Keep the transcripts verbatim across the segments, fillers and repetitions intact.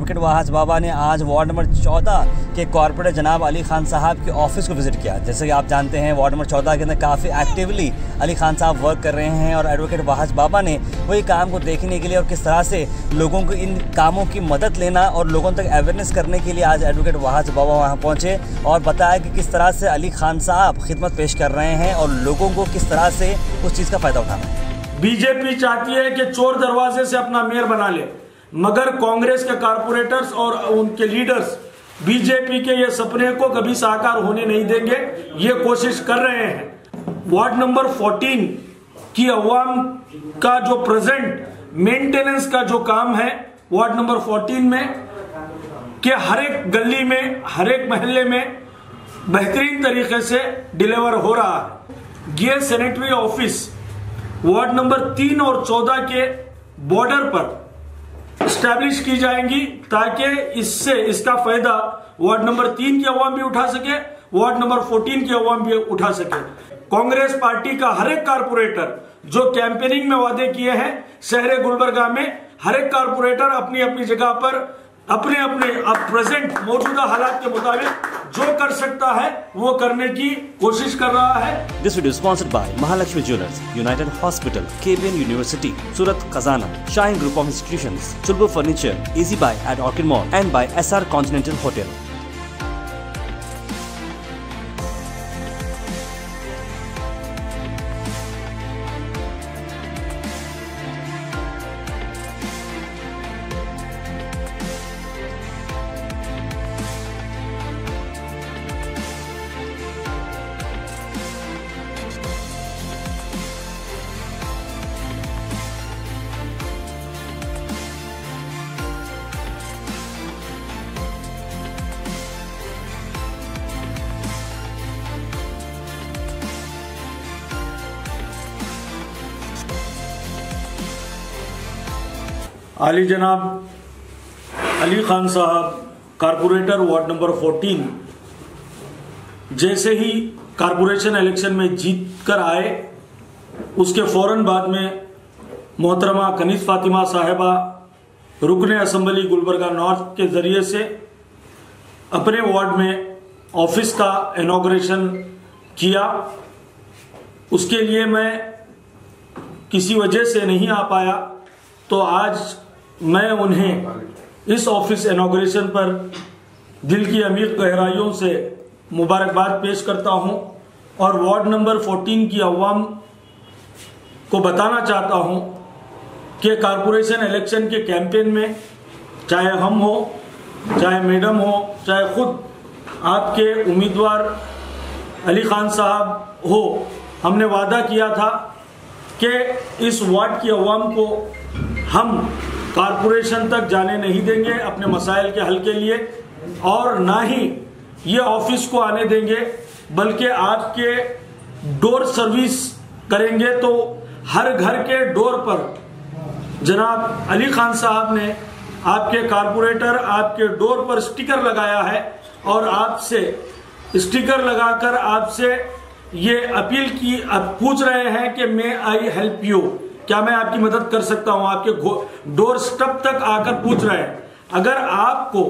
Advocate Wahaj बाबा ने आज ward number चौदह के कॉर्पोरेटर जनाब अली खान साहब के ऑफिस को विजिट किया। जैसे कि आप जानते हैं वार्ड नंबर चौदह के अंदर काफ़ी एक्टिवली अली खान साहब वर्क कर रहे हैं और एडवोकेट वहाज बाबा ने वही काम को देखने के लिए और किस तरह से लोगों को इन कामों की मदद लेना और लोगों तक अवेयरनेस करने के लिए आज एडवोकेट वहाज बाबा वहाँ पहुँचे और बताया कि किस तरह से अली खान साहब खिदमत पेश कर रहे हैं और लोगों को किस तरह से उस चीज़ का फ़ायदा उठाना है। बीजेपी चाहती है कि चोर दरवाजे से अपना मेयर बना ले, मगर कांग्रेस के कारपोरेटर्स और उनके लीडर्स बीजेपी के ये सपने को कभी साकार होने नहीं देंगे। ये कोशिश कर रहे हैं। वार्ड नंबर चौदह की अवाम का जो प्रेजेंट मेंटेनेंस का जो काम है वार्ड नंबर चौदह में कि हर एक गली में हर एक मोहल्ले में बेहतरीन तरीके से डिलीवर हो रहा है। ये सैनिटरी ऑफिस वार्ड नंबर तीन और चौदह के बॉर्डर पर स्टैब्लिश की जाएंगी ताकि इससे इसका फायदा वार्ड नंबर तीन की अवाम भी उठा सके, वार्ड नंबर चौदह की अवाम भी उठा सके। कांग्रेस पार्टी का हर एक कारपोरेटर जो कैंपेनिंग में वादे किए हैं, शहर गुलबर्गा में हर एक कारपोरेटर अपनी अपनी जगह पर अपने अपने अब प्रेजेंट मौजूदा हालात के मुताबिक जो कर सकता है वो करने की कोशिश कर रहा है। This video sponsored by Mahalakshmi jewellers, united hospital, KBN university, Surat Khazana, shine group of institutions, Chulbul furniture, easy buy at orchid mall and by SR continental hotel. आली जनाब अली खान साहब कारपोरेटर वार्ड नंबर चौदह जैसे ही कारपोरेशन इलेक्शन में जीत कर आए, उसके फौरन बाद में मोहतरमा कनीज फातिमा साहिबा रुकने असम्बली गुलबर्गा नॉर्थ के जरिए से अपने वार्ड में ऑफिस का इनॉग्रेशन किया। उसके लिए मैं किसी वजह से नहीं आ पाया, तो आज मैं उन्हें इस ऑफिस इनॉग्रेशन पर दिल की अमीर गहराइयों से मुबारकबाद पेश करता हूं और वार्ड नंबर चौदह की अवाम को बताना चाहता हूं कि कारपोरेशन इलेक्शन के कैंपेन में चाहे हम हो, चाहे मैडम हो, चाहे खुद आपके उम्मीदवार अली खान साहब हो, हमने वादा किया था कि इस वार्ड की अवाम को हम कारपोरेशन तक जाने नहीं देंगे अपने मसाइल के हल के लिए, और ना ही ये ऑफिस को आने देंगे, बल्कि आपके डोर सर्विस करेंगे। तो हर घर के डोर पर जनाब अली खान साहब ने आपके कारपोरेटर आपके डोर पर स्टिकर लगाया है और आपसे स्टिकर लगाकर आपसे ये अपील की, अब पूछ रहे हैं कि मे आई हेल्प यू, क्या मैं आपकी मदद कर सकता हूं। आपके डोर स्टेप तक आकर पूछ रहे हैं। अगर आपको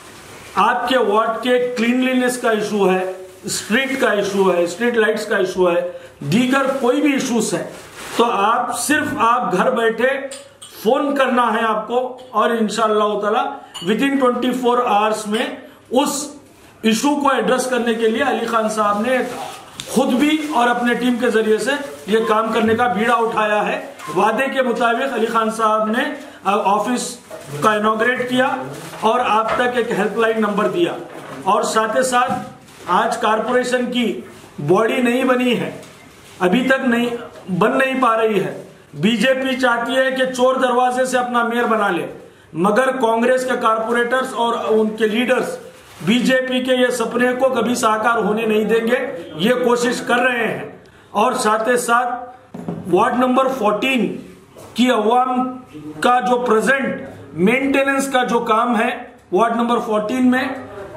आपके वार्ड के क्लीनलीनेस का इशू है, स्ट्रीट का इशू है, स्ट्रीट लाइट्स का इशू है, दीगर कोई भी इश्यूज है, तो आप सिर्फ आप घर बैठे फोन करना है आपको और इंशाअल्लाह ताला within twenty four hours में उस इशू को एड्रेस करने के लिए अली खान साहब ने खुद भी और अपने टीम के जरिए से ये काम करने का बीड़ा उठाया है। वादे के मुताबिक अली खान साहब ने ऑफिस का इनॉग्रेट किया और आप तक एक हेल्पलाइन नंबर दिया, और साथ ही साथ आज कारपोरेशन की बॉडी नहीं बनी है, अभी तक नहीं बन नहीं पा रही है। बीजेपी चाहती है कि चोर दरवाजे से अपना मेयर बना ले, मगर कांग्रेस के कारपोरेटर्स और उनके लीडर्स बीजेपी के ये सपने को कभी साकार होने नहीं देंगे। ये कोशिश कर रहे हैं। और साथ ही साथ वार्ड नंबर चौदह की अवाम का जो प्रेजेंट मेंटेनेंस का जो काम है वार्ड नंबर चौदह में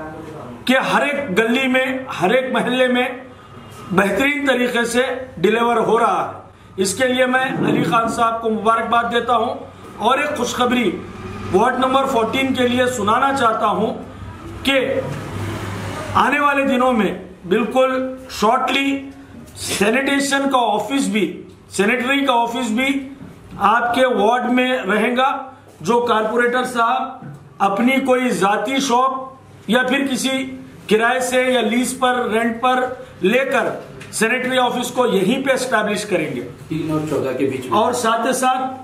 कि हर एक गली में हर एक मोहल्ले में बेहतरीन तरीके से डिलीवर हो रहा है। इसके लिए मैं अली खान साहब को मुबारकबाद देता हूं। और एक खुशखबरी वार्ड नंबर चौदह के लिए सुनाना चाहता हूं कि आने वाले दिनों में बिल्कुल शॉर्टली सैनिटेशन का ऑफिस भी, सैनिटरी का ऑफिस भी आपके वार्ड में रहेगा। जो कारपोरेटर साहब अपनी कोई जाती शॉप या फिर किसी किराए से या लीज पर, रेंट पर लेकर सैनिटरी ऑफिस को यहीं पे एस्टैब्लिश करेंगे तीन और चौदह के बीच में, और साथ ही साथ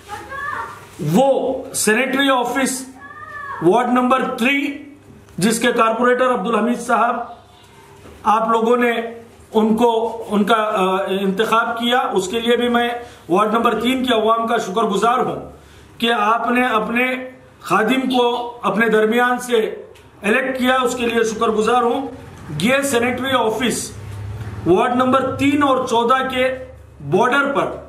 वो sanitary office ward number three जिसके कारपोरेटर अब्दुल हमीद साहब आप लोगों ने उनको उनका इंतखाब किया, उसके लिए भी मैं वार्ड नंबर तीन के अवाम का शुक्रगुजार हूं कि आपने अपने खादिम को अपने दरमियान से इलेक्ट किया, उसके लिए शुक्रगुजार हूं। ये सैनिटरी ऑफिस वार्ड नंबर तीन और चौदह के बॉर्डर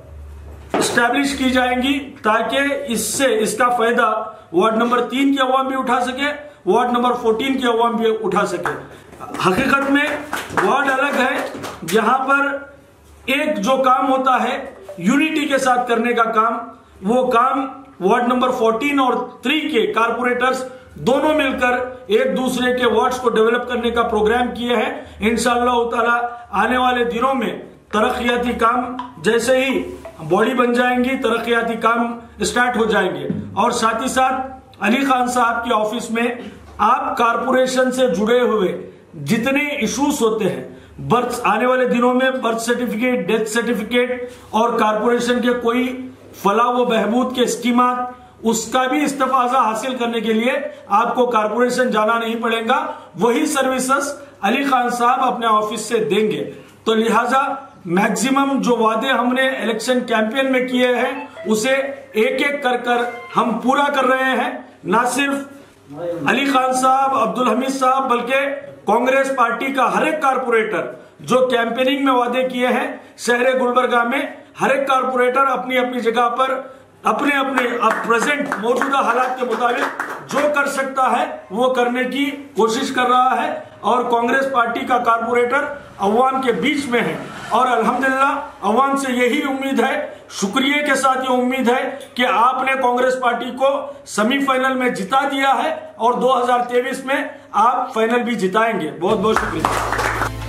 पर स्टैब्लिश की जाएंगी ताकि इससे इसका फायदा वार्ड नंबर तीन के अवाम भी उठा सके, वार्ड नंबर चौदह के अवाम भी उठा सके। हकीकत में वार्ड अलग है, जहां पर एक जो काम होता है यूनिटी के साथ करने का काम, वो काम वार्ड नंबर चौदह और थ्री के कारपोरेटर्स दोनों मिलकर एक दूसरे के वार्ड्स को डेवलप करने का प्रोग्राम किए हैं। इंशाअल्लाह ताला आने वाले दिनों में तरक्याती काम जैसे ही बॉडी बन जाएंगी, तरक्याती काम स्टार्ट हो जाएंगे। और साथ ही साथ अली खान साहब के ऑफिस में आप कारपोरेशन से जुड़े हुए जितने इश्यूज होते हैं, बर्थ आने वाले दिनों में बर्थ सर्टिफिकेट, डेथ सर्टिफिकेट और कारपोरेशन के कोई फलाह व बहबूद के स्कीमात, उसका भी इस्तेफाजा हासिल करने के लिए आपको कारपोरेशन जाना नहीं पड़ेगा, वही सर्विसेज अली खान साहब अपने ऑफिस से देंगे। तो लिहाजा मैक्सिमम जो वादे हमने इलेक्शन कैंपेन में किए हैं उसे एक एक कर कर हम पूरा कर रहे हैं। ना सिर्फ अली खान साहब, अब्दुल हमीद साहब, बल्कि कांग्रेस पार्टी का हर एक कारपोरेटर जो कैंपेनिंग में वादे किए हैं, शहर गुलबर्गा में हर एक कारपोरेटर अपनी अपनी जगह पर अपने अपने अब प्रेजेंट मौजूदा हालात के मुताबिक जो कर सकता है वो करने की कोशिश कर रहा है। और कांग्रेस पार्टी का कारपोरेटर अवाम के बीच में है और अल्हम्दुलिल्लाह अवाम से यही उम्मीद है, शुक्रिया के साथ ये उम्मीद है कि आपने कांग्रेस पार्टी को सेमीफाइनल में जिता दिया है और दो हज़ार तेईस में आप फाइनल भी जिताएंगे। बहुत बहुत शुक्रिया।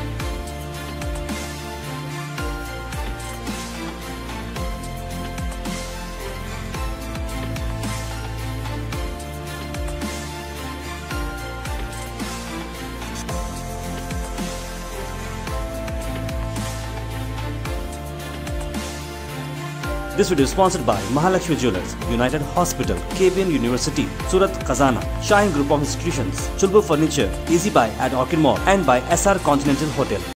This video is sponsored by Mahalakshmi Jewelers, United Hospital, K B N University, Surat Khazana, Shine Group of Institutions, Chulbur Furniture, Easy Buy at Orchid Mall, and by S R Continental Hotel.